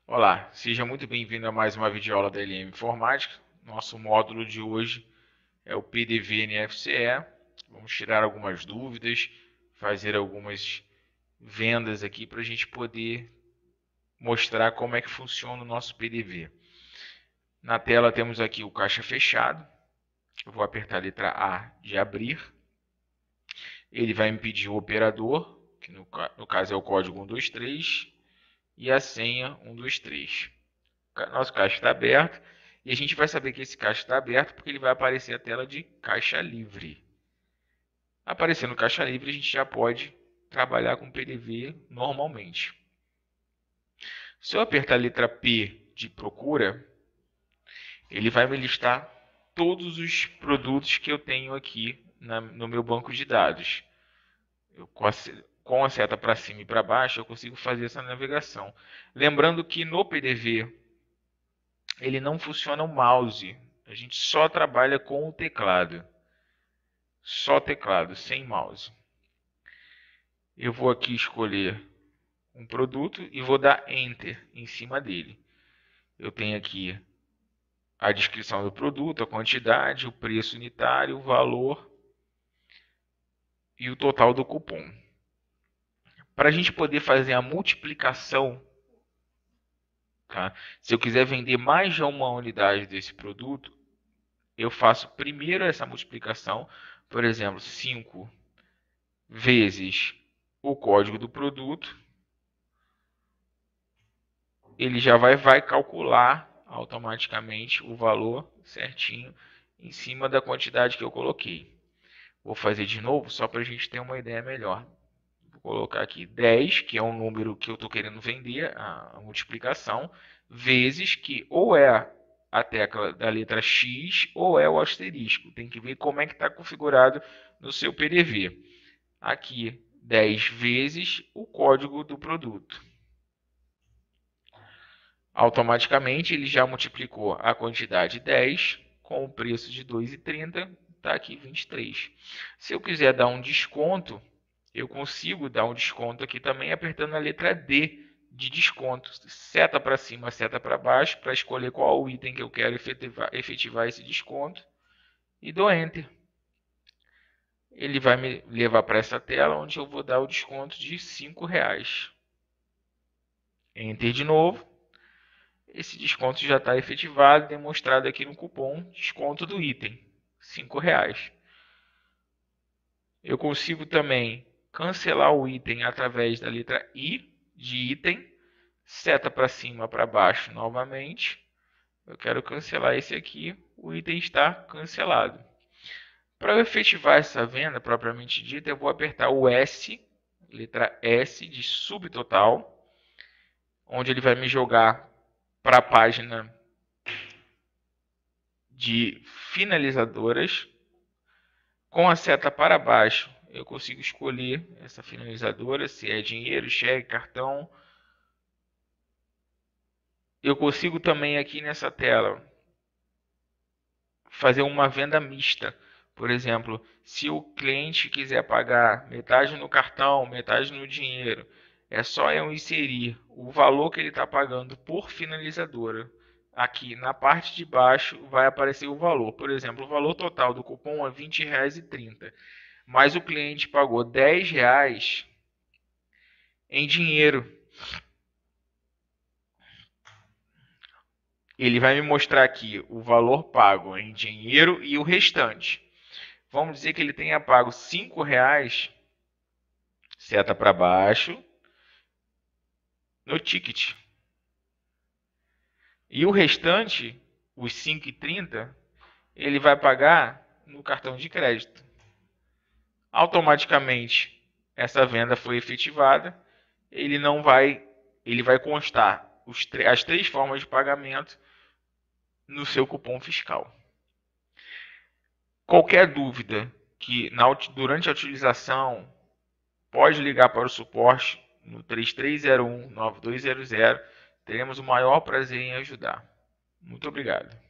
Olá, seja muito bem-vindo a mais uma videoaula da LM Informática. Nosso módulo de hoje é o PDV NFCE. Vamos tirar algumas dúvidas, fazer algumas vendas aqui para a gente poder mostrar como é que funciona o nosso PDV. Na tela temos aqui o caixa fechado. Eu vou apertar a letra A de abrir. Ele vai me pedir o operador, que no caso é o código 123, e a senha 123. Nosso caixa está aberto e a gente vai saber que esse caixa está aberto porque ele vai aparecer a tela de caixa livre. Aparecendo caixa livre, a gente já pode trabalhar com PDV normalmente. Se eu apertar a letra P de procura, ele vai me listar todos os produtos que eu tenho aqui no meu banco de dados. Com a seta para cima e para baixo, eu consigo fazer essa navegação. Lembrando que no PDV, ele não funciona o mouse. A gente só trabalha com o teclado. Só teclado, sem mouse. Eu vou aqui escolher um produto e vou dar Enter em cima dele. Eu tenho aqui a descrição do produto, a quantidade, o preço unitário, o valor e o total do cupom. Para a gente poder fazer a multiplicação, tá? Se eu quiser vender mais de uma unidade desse produto, eu faço primeiro essa multiplicação, por exemplo, 5 vezes o código do produto, ele já vai calcular automaticamente o valor certinho em cima da quantidade que eu coloquei. Vou fazer de novo só para a gente ter uma ideia melhor. Vou colocar aqui 10, que é um número que eu estou querendo vender, a multiplicação, vezes que ou é a tecla da letra X ou é o asterisco. Tem que ver como é que está configurado no seu PDV. Aqui, 10 vezes o código do produto. Automaticamente, ele já multiplicou a quantidade 10 com o preço de 2,30, está aqui 23. Se eu quiser dar um desconto, eu consigo dar um desconto aqui também apertando a letra D de desconto. Seta para cima, seta para baixo, para escolher qual o item que eu quero efetivar esse desconto. E dou Enter. Ele vai me levar para essa tela onde eu vou dar o desconto de R$5. Enter de novo. Esse desconto já está efetivado, demonstrado aqui no cupom desconto do item, R$5. Eu consigo também cancelar o item através da letra I de item, seta para cima, para baixo novamente. Eu quero cancelar esse aqui, o item está cancelado. Para eu efetivar essa venda propriamente dita, eu vou apertar o S, letra S de subtotal, onde ele vai me jogar para a página de finalizadoras. Com a seta para baixo, eu consigo escolher essa finalizadora, se é dinheiro, cheque, cartão. Eu consigo também aqui nessa tela fazer uma venda mista. Por exemplo, se o cliente quiser pagar metade no cartão, metade no dinheiro, é só eu inserir o valor que ele está pagando por finalizadora. Aqui na parte de baixo vai aparecer o valor. Por exemplo, o valor total do cupom é R$20,30. Mas o cliente pagou R$10 em dinheiro. Ele vai me mostrar aqui o valor pago em dinheiro e o restante. Vamos dizer que ele tenha pago R$5, seta para baixo, no ticket. E o restante, os R$5,30, ele vai pagar no cartão de crédito. Automaticamente, essa venda foi efetivada. Ele vai constar as 3 formas de pagamento no seu cupom fiscal. Qualquer dúvida que durante a utilização, pode ligar para o suporte no 3301-9200. Teremos o maior prazer em ajudar. Muito obrigado.